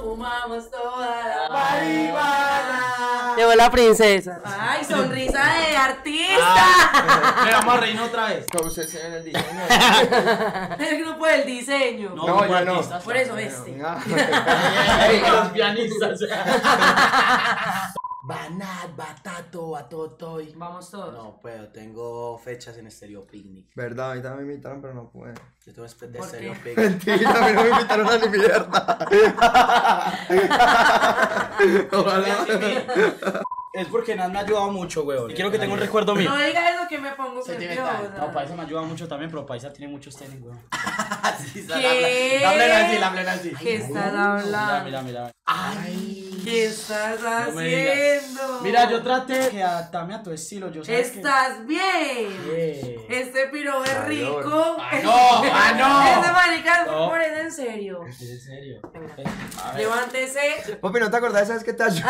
fumamos toda la marihuana. Llegó la princesa. Ay, sonrisa de artista. Le vamos a reír otra vez. Entonces en el diseño. El grupo del diseño. No, ya no. Por eso este. Los pianistas. Banat, batato, batotoy. Vamos todos. No puedo, tengo fechas en Stereo Picnic. Verdad, a mí también me invitaron, pero no pude. Yo tengo de ¿Por Stereo qué? Picnic. Mentira, a mí no me invitaron a ni mierda. Ojalá. Es porque Nat me ha ayudado mucho, weón. Y quiero que tenga un recuerdo mío. No diga eso que me pongo Sentimental. No, Paisa me ayuda mucho también, pero Paisa tiene muchos tenis, weón. ¿Qué? La plena así, la plena así. ¿Qué estás hablando? Mira. Ay. ¿Qué estás No me digas. haciendo? Mira, yo traté de adaptarme a tu estilo, yo sabes que... ¿Estás bien? Yeah. Este piro es rico. no! Este marica No. por eso en serio. ¿Es en serio? Levántese. Papi, ¿no te acordás? ¿Sabes qué te ayudó?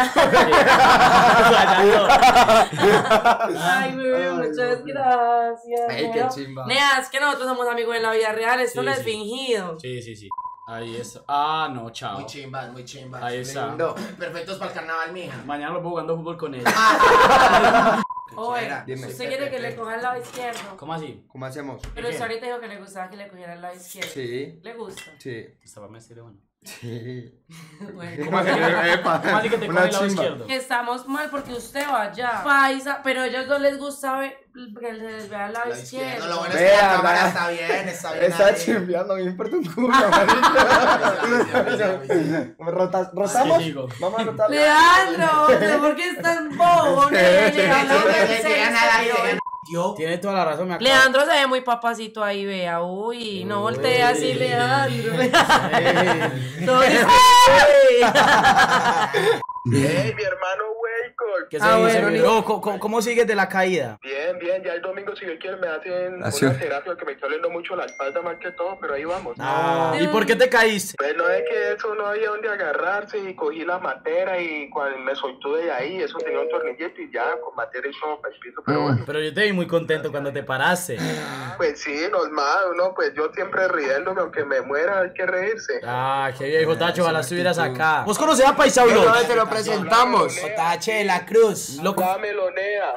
Ay, bebé, muchas gracias. Ay, qué chimba. Nea, es que nosotros somos amigos en la vida real, esto Sí, no es sí. fingido. Sí. Ahí está. Ah, no, chao. Muy chimbas, muy chimbas. Ahí está. Lindo. Perfectos para el carnaval, mija. Mañana los voy jugando fútbol con él. Oye, Dime. ¿usted quiere que le coja el lado izquierdo? ¿Cómo así? ¿Cómo hacemos? Pero usted ahorita dijo que le gustaba que le cogiera el lado izquierdo. Sí. ¿Le gusta? Sí. Estaba más serio, bueno. Sí. Bueno. ¿Cómo así que te Una coge el lado chimba. izquierdo? Que estamos mal porque usted va allá. Paisa, pero a ellos no les gusta que se les vea el lado La izquierda, izquierdo. lo bueno es que Vea, la cámara vea. está bien, está bien. Está ahí. chimbeando, me importa un culo, marica. ¿Rotamos? Sí, digo. Vamos a rotar. Leandro, ¿usted por qué es tan bobo, nene? Hablando en serio. Tiene toda la razón, me acabo. Leandro se ve muy papacito ahí, vea. Uy, no voltee así, Leandro. Todo dice, "Ey". Hey, mi hermano Wacol. ¿Qué se Ah, dice, bueno, güey? ¿Cómo sigues de la caída? Bien, ya el domingo si Dios quiere me hacen Así. una terapia que me está doliendo mucho la espalda más que todo, pero ahí vamos. ¿Y por qué te caíste? Pues no es que eso no había donde agarrarse y cogí la matera y cuando me soltó de ahí, eso tenía un tornillete y ya con matera y todo para el piso, pero bueno. Pero yo te vi muy contento cuando te paraste. Pues sí, normal, uno, pues yo siempre riéndome, aunque me muera hay que reírse. Ah, qué viejo, Tacho, ojalá estuvieras acá. ¿Vos conocés a Paisa Pero Bro? te lo presentamos. Tache de la Cruz. La melonea.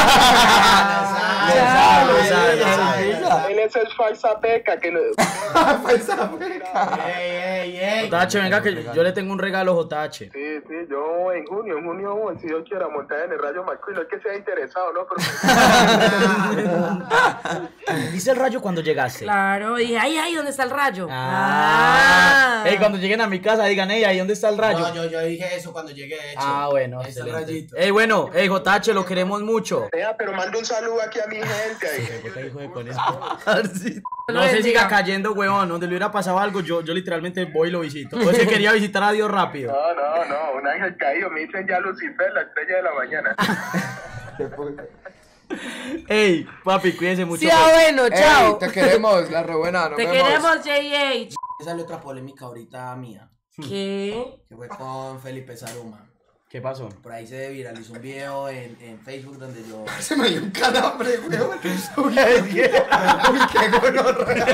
Él es el falsa peca que no... Jotache, venga que yo le tengo un regalo, Jotache. Sí, yo en junio, si Dios quiera montar en el Rayo McQueen, no es que sea interesado, ¿no? Pero... ¿Viste el rayo cuando llegaste? Claro, dije, ay, ¿dónde está el rayo? Ey, cuando lleguen a mi casa digan, ey, ¿ahí dónde está el rayo? No, yo dije eso cuando llegué, de hecho. Ah, bueno, Ahí está el excelente. rayito. Ey, bueno, ey, Jotache, lo queremos mucho. Pero mando un saludo aquí a mi gente ahí. Hijo de conejo. Sí. No se siga cayendo, huevón. Donde le hubiera pasado algo, yo literalmente voy y lo visito. Pues que quería visitar a Dios rápido. No, un ángel caído, me dicen ya Lucifer, la estrella de la mañana. Ey, papi, cuídense mucho. Sí, bueno, chao. Ey, te queremos, la rebuena. Te queremos, JH. Sale otra polémica ahorita mía, ¿Qué? que fue con Felipe Saruma. ¿Qué pasó? Por ahí se viralizó un video en Facebook donde yo... Se me dio un calambre, weón. Uy, qué gonorrea.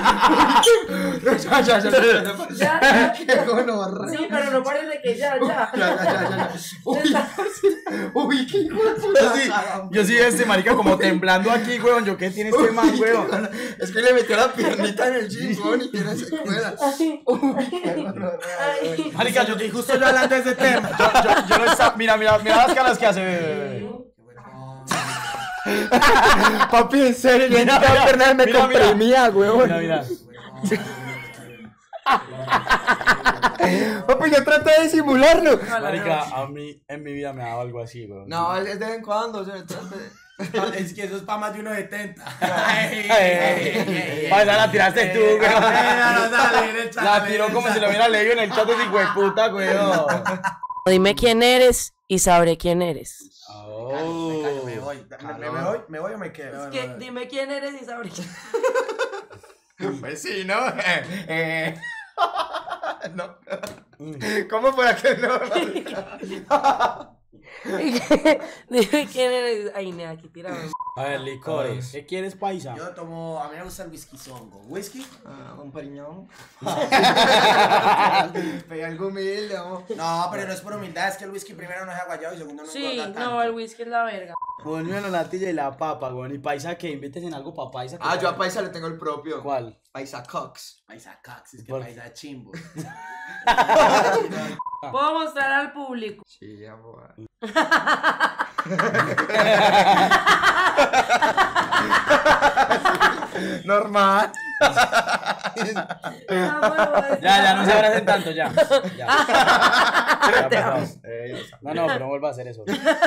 Ya. Qué gonorrea. Sí, pero no parece que ya. Ya. Uy, qué hijo de puta. Yo sí, este marica como temblando aquí, weón. ¿Yo qué tiene este man, weón? Es que le metió la piernita en el chingón y tiene secuelas. Uy, qué gonorrea. Ay. Marica, yo justo yo hablando de ese tema. Yo no estaba. Mira las caras que hace. que fue con... Papi, en serio, yo Mira, no mira, piernas me mira, comprimía, weón. Mira. Papi, yo traté de disimularlo. Marica, a mí en mi vida me ha dado algo así, weón. No, es de vez en cuando, o sea, Es que eso es para más de 1.70. Esa la tiraste tú, weón. La tiró como si lo hubiera leído en el chat de ese hijo de puta, weón. Dime quién eres y sabré quién eres. Me voy o me quedo. Dime quién eres y sabré quién Pues sí, ¿no? No. ¿Cómo fue aquel no? Dime quién eres. Ay, nea, aquí tírame. A ver, licores. ¿Qué quieres, paisa? Yo tomo, a mí me gusta el whisky zongo. ¿Whisky? Un periñón. Algo humilde, amor. No, pero no es por humildad, es que el whisky primero no es aguayado y segundo no Sí, engorda tanto. no, el whisky es la verga. Ponme la natilla y la papa, güey. ¿Y paisa qué? Inventes en algo para paisa. Ah, yo a Paisa le tengo el propio. ¿Cuál? Paisa Cox. Paisa cax, es que ¿Por? paisa chimbo. Puedo mostrar al público. Sí, amor. Normal. Ya, no se abracen tanto, ya. Ya Te pasamos. No, pero no vuelva a hacer eso.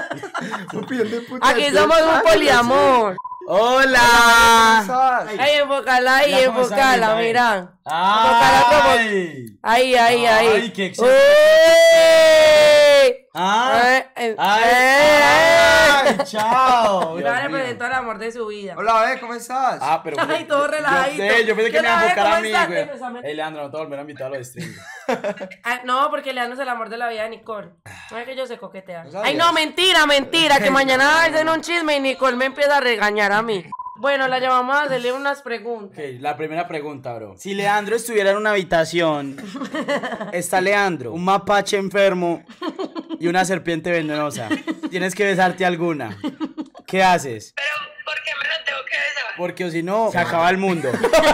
Aquí somos un poliamor. ¡Hola! Ay, enfócala ahí, Ya, ¿cómo está, enfócala, linda? mira. ¡Ay! Ahí. Ay, qué excelente. ¡Uy! ¡Ay! Ay, ¡Ay! ¡Chao! Ya le presentó el amor de su vida. Hola, ¿cómo estás? Ah, pero. Ay, todo relajadito. Yo pensé que me iba a enfocar a mí, ¿Cómo güey. estás? Ey, Leandro, no te volverán a invitar a los streams. No, porque Leandro es el amor de la vida de Nicole. No es que yo sé coquetear. ¿No sabías? Ay, no, mentira. Que mañana hacen un chisme y Nicole me empieza a regañar a mí. Bueno, la llamamos a hacerle unas preguntas. Ok, la primera pregunta, bro. Si Leandro estuviera en una habitación, está Leandro, un mapache enfermo y una serpiente venenosa. Tienes que besarte alguna. ¿Qué haces? Pero, ¿por qué me lo tengo que besar? Porque o si no, se acaba el mundo.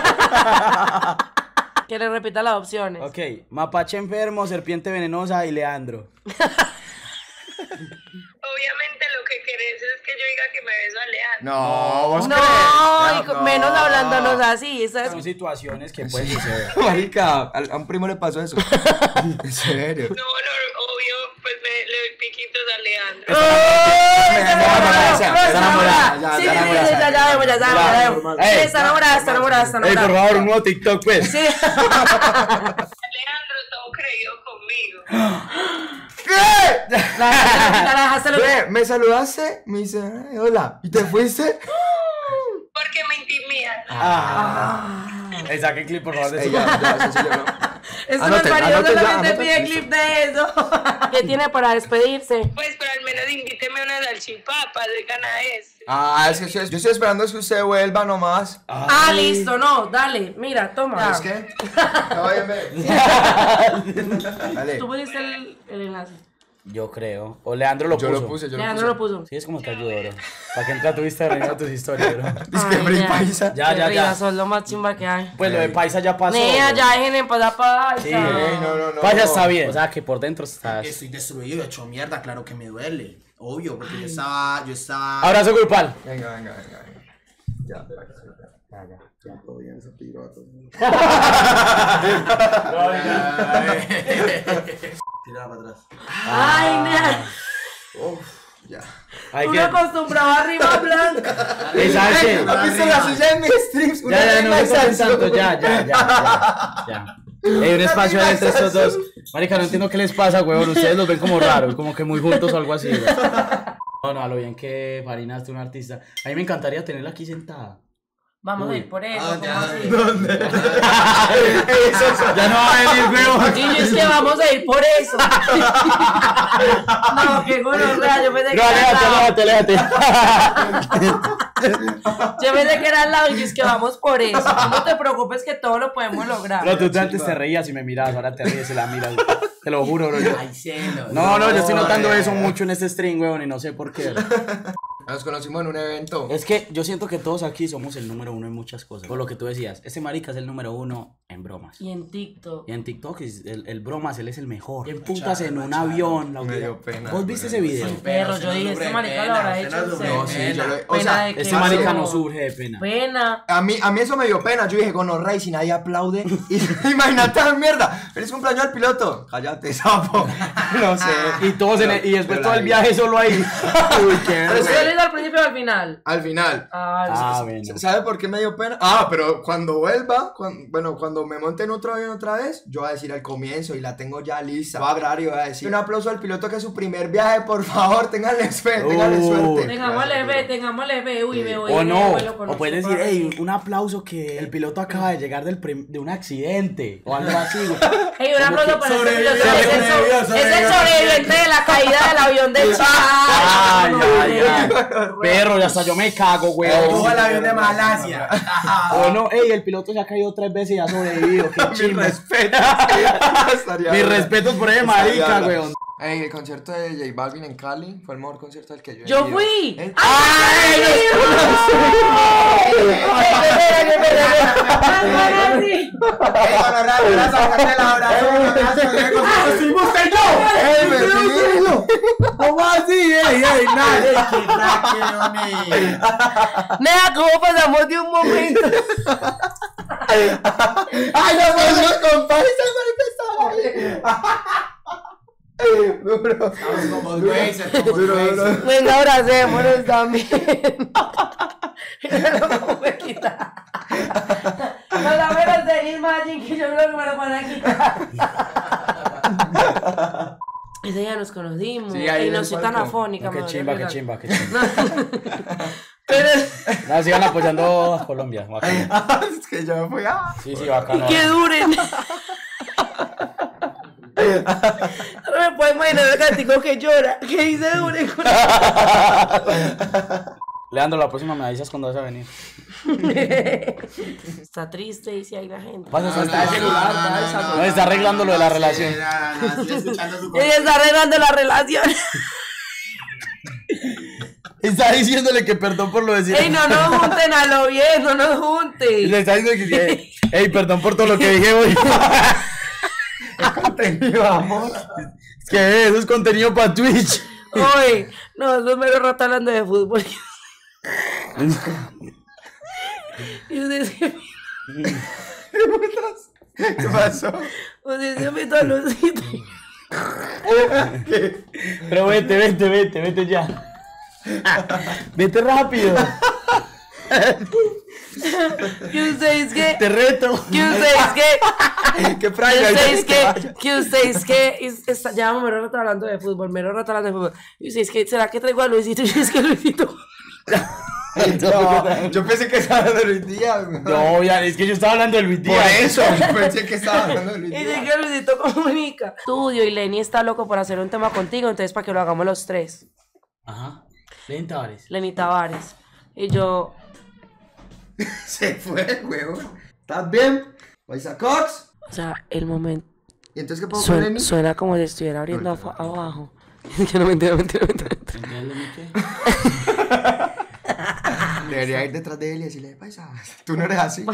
Que le repita las opciones. Ok, mapache enfermo, serpiente venenosa y Leandro. Obviamente lo que querés es que yo diga que me beso a Leandro. No, vos No, crees. menos hablándonos así. ¿Sabes? Son situaciones que pueden suceder. Marica, a un primo le pasó eso. En serio. No, obvio, pues le doy piquitos a Leandro. Está enamorada, Sí, ya ya sabemos. Sí, está enamorada. Ey, por favor, un nuevo TikTok, pues. Sí. Leandro, todo creído conmigo. La dejaste lo Ve, me saludaste, me dice, "Ay, hola, ¿y te fuiste? Porque me intimidan. Saque clip, por favor, de su Ya, sencillo, ¿no? Eso Anoten, el marido anoten ya, solamente anoten, pide listo. clip de eso. ¿Qué tiene para despedirse? Pues, pero al menos invíteme una salchipapa, digan a ese. Es que yo estoy esperando que usted vuelva nomás. Ah, listo, no, dale, mira, toma. ¿Es qué? No, bien, Dale. Tú pusiste el enlace. Yo creo. O Leandro lo Yo puso. lo puse, Leandro lo puso. Sí, es como te ayudo, bro. Para que entra tu Instagram y tus historias, bro. Es que Ay, Free nea. Paisa. Ya. Son lo más chimba que hay. Pues lo de Paisa ya pasó. Nea, bro. ya dejen en paz a Paisa. Sí, No. Paisa está bien. O sea, que por dentro estás. Estoy destruido, hecho mierda, claro que me duele. Obvio, porque yo estaba... Abrazo grupal. Venga. Ya. Todo bien, ese piroto. Tírala para atrás. Ay, nea. Ya. Hay Uno acostumbrado arriba blanca. ¿Sabes qué? ¿Has visto la silla en mis streams? Una Ya, no regla me de estás salsa. tanto, ya. Hay un espacio entre estos dos. Marica, no entiendo qué les pasa, huevón. Ustedes los ven como raros, como que muy juntos o algo así, güey. No, a lo bien que Farinaste, un artista. A mí me encantaría tenerla aquí sentada. Vamos a ir por eso. ¿cómo ya. así? Ya no va a venir, huevón. Y yo es que vamos a ir por eso. No, qué gonorrea, yo pensé que No, era al lado. aléjate. Yo pensé que era al lado y yo es que vamos por eso. No te preocupes que todo lo podemos lograr. Pero tú antes te reías y me mirabas, ahora te ríes y la miras. Te lo juro, bro. Ay, celo. No, yo estoy notando eso mucho en este stream, huevón, y no sé por qué. Nos conocimos en un evento. Es que yo siento que todos aquí somos el número uno en muchas cosas. Por lo que tú decías, este marica es el número uno en bromas. Y en TikTok. Y en TikTok el bromas, él es el mejor. En putas en un avión. Me dio pena. ¿Vos viste ese video? Perro, yo dije, este marica lo habrá hecho en serio. No, sí, yo lo... O Pena sea, de que Este marica no. no surge de pena. Pena. a mí eso me dio pena. Yo dije, gonorrea, y si nadie aplaude. Y, imagínate la mierda. Feliz cumpleaños al piloto. Cállate, sapo. No sé. Y todos y después todo el viaje solo ahí. Uy, qué ¿Pero Pero usted le hizo al principio o al final? Al final. Ay, Ah, bueno. ¿Sabe por por qué me dio pena. Ah, pero cuando vuelva, cuando me monte en otro avión otra vez, yo voy a decir al comienzo y la tengo ya lista. Voy a grabar y voy a decir un aplauso al piloto que es su primer viaje, por favor, ténganle fe, ténganle suerte. Tengámosle fe, uy, me voy. O me no, vuelo con o puedes nuestro decir, padre. hey, un aplauso que el piloto acaba de llegar de un accidente o algo así, güey. Hey, un aplauso para ese piloto. sobrevivió, Es el sobreviviente de la caída del avión de Chile. Ay, ay, ay. Perro, ya hasta yo me cago, güey. Tuvo el avión de Malasia. O no, hey, el piloto se ha caído 3 veces y ha sobrevivido. Qué Mis chimba. respetos. Mis respetos por ese marica, güey. Ey, el concierto de J Balvin en Cali fue el mejor concierto al que yo he Yo ido. fui. ¡Ay! ¡Ey, me pido! ¿Cómo así? ¡Ey, ey, nada! ¡Qué craqueones! Nea, ¿cómo pasamos de un momento? ¡Ay, no puedo compadre! ¡Se Duro. Estamos como Dwayne, como Dwayne. Venga, abracémonos también. Mira cómo me quita. No la menos de Imagine que yo creo que me lo van a quitar. Ese día nos conocimos. Sí, ahí y en no el soy tan palco. afónica, Qué me chimba, duele qué el chimba, qué chimba. Pero Nada, sigan apoyando a Colombia. Bacano. Es que yo me fui a... Sí, bacano. que duren. No me puedo imaginar el gatito que llora. Que dice duren con Leandro, la próxima me avisas cuando vas a venir. Está triste, dice ahí la gente. Pasa, está el celular, no, está arreglando lo de la relación. Estoy escuchando su Ella está arreglando la relación. Está diciéndole que perdón por lo de decir. Ey, no nos junten a lo bien, no nos Y junten. le está diciendo que, hey, perdón por todo lo que dije hoy. Contenido, amor. Es que eso es contenido para Twitch. Oye, no, eso es mero rato hablando de fútbol. Y ustedes que ¿Qué pasó? ustedes se meten a los sitios. Pero vete ya. Vete rápido. Que ustedes que. Te reto. Que ustedes que. ¿Qué Que praga? ustedes que. Ya vamos mero rato hablando de fútbol, mero rato hablando de fútbol. Y ustedes que. ¿Será que traigo a Luisito? Y es que Luisito. No, yo pensé que estaba hablando de Luis Díaz. No, ya, es que yo estaba hablando de Luis Por Díaz. eso, yo pensé que estaba hablando de Luis Y Díaz. dice que Luisito comunica. Estudio y Lenny está loco por hacer un tema contigo, entonces para que lo hagamos los tres. Ajá. Len Tavares. Lenny Tavares. Y yo. Se fue, huevón. ¿Estás bien? ¿Vais a Cox? O sea, el momento. ¿Y entonces qué puedo con Lenny? Suena como si estuviera abriendo abajo. Es que no mentira. Debería ir detrás de él y decirle, paisa, tú no eres así.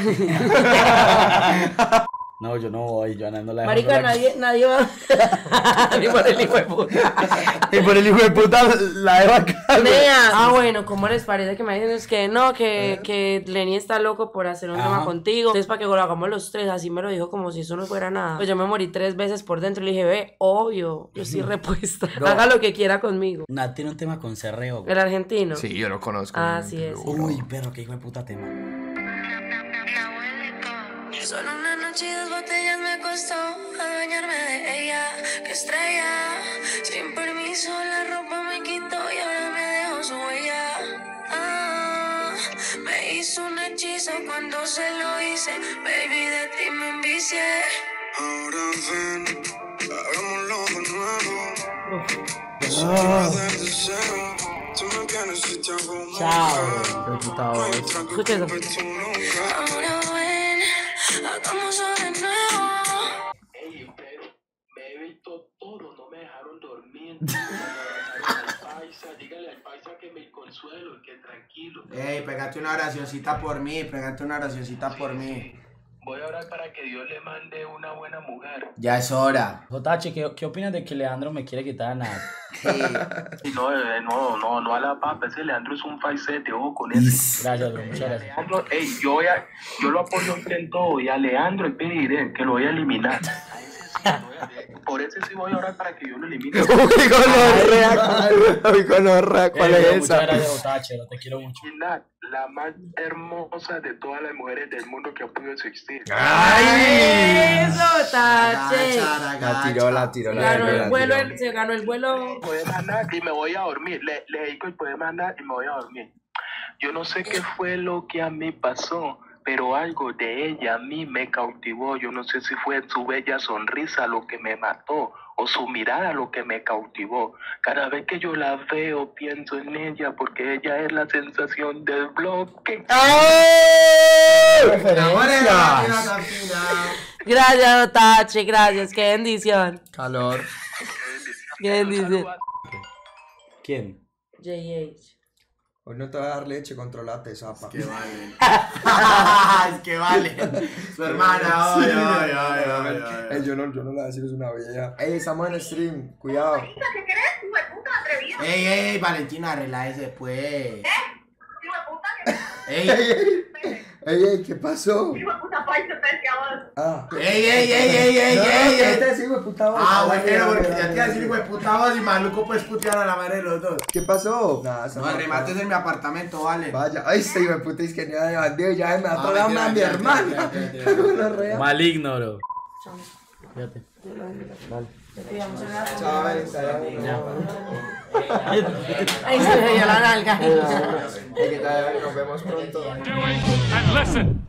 No, yo no voy, yo no la dejo Marica, sola. nadie va. Ni por el hijo de puta. Y por el hijo de puta la dejo acá. Nea. Ah, bueno, ¿cómo les parece que me dicen es que no, que Lenny está loco por hacer un tema contigo? Entonces, para que lo hagamos los tres, así me lo dijo como si eso no fuera nada. Pues yo me morí 3 veces por dentro y le dije, ve, obvio, yo estoy repuesta. No. Haga lo que quiera conmigo. Nat tiene un tema con Cerreo, güey. El argentino. Sí, yo lo conozco. Así es. Uy, perro, qué hijo de puta tema. Solo una noche y 2 botellas me costó adueñarme de ella, que estrella. Sin permiso la ropa me quitó y ahora me dejó su huella. Me hizo un hechizo cuando se lo hice, baby, de ti me envicié. Ahora ven, hagámoslo de nuevo. Desde cero, tú me tienes y te hago Chao. Escucha eso. Ahora ven, hagámoslo de nuevo. Ey, pero me he visto todo, no me dejaron dormir. Dígale al paisa que me consuelo, que tranquilo. Ey, pégate una oracioncita por mí, pégate una oracioncita por mí. Voy a orar para que Dios le mande una buena mujer. Ya es hora. Jotache, ¿qué opinas de que Leandro me quiere quitar a Nat? Y no a la papa, ese Leandro es un faisete, ojo con ese. Gracias, bro, muchas gracias. Leandro, ey, yo lo apoyo en todo y a Leandro le pediré que lo voy a eliminar. Por eso sí voy a orar para que yo lo elimine. Uy, gonorrea, ¿cuál es Bro, esa? muchas gracias, Jotache, te quiero mucho. Y Nat, la más hermosa de todas las mujeres del mundo que ha podido existir. ¡Eso, Tache! La tiró. Se ganó el vuelo. Poema andar y me voy a dormir. Le dedico el poema andar y me voy a dormir. Yo no sé qué fue lo que a mí pasó, pero algo de ella a mí me cautivó. Yo no sé si fue su bella sonrisa lo que me mató o su mirada lo que me cautivó. Cada vez que yo la veo pienso en ella porque ella es la sensación del bloque. Gracias, Tache, gracias. Qué bendición. Calor. Qué bendición. ¿Quién? JH. Hoy no te voy a dar leche, controlate, zapa. Que vale. Es que vale. Su hermana, Yo no le voy a decir, es una bella. Ey, estamos en stream, cuidado. ¿Qué crees, hijo de puta atrevido? Ey, Valentina, relájese pues. Hijo de puta que... Ey, ¿qué pasó? Hijo de puta paisa, pescador. Ah. Ey. ¿Qué te decís, hijo de puta voz? Ah, bueno, porque ya te iba a decir, hijo de puta voz y maluco, pues putear a la madre de los dos. ¿Qué pasó? Nada, No, el remate es en mi apartamento, vale. Vaya, ay, este hijo de puta es que ni de bandido, ya me ha tragado una a mi hermana. Maligno, bro. Fíjate. Ahí se le dio la nalga. ¿Qué tal? Nos vemos pronto. And listen.